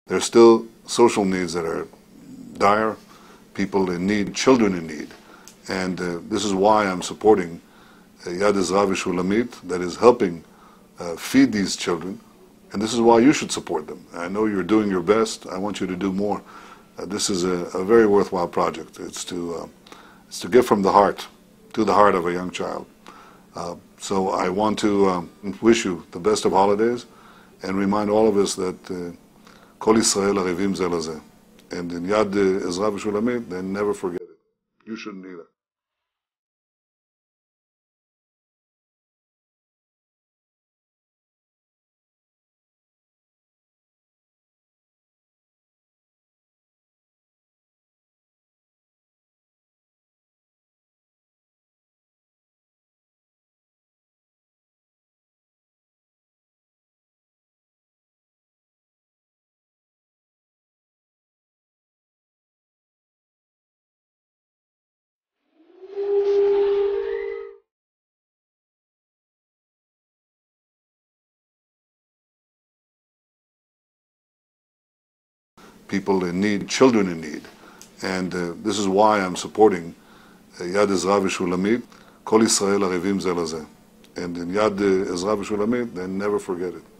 There's still social needs that are dire, people in need, children in need. And this is why I'm supporting Yad Ezra Shulamit, that is helping feed these children. And this is why you should support them. I know you're doing your best. I want you to do more. This is a very worthwhile project. It's to give from the heart to the heart of a young child. So I want to wish you the best of holidays and remind all of us that Kol Yisrael Arevim Ze Leze. And in Yad Ezra Shulamit, they never forget it. You shouldn't either. People in need, children in need. And this is why I'm supporting Yad Ezra Shulamit, Kol Yisrael Arevim Ze Leze. And in Yad Ezra Shulamit, they never forget it.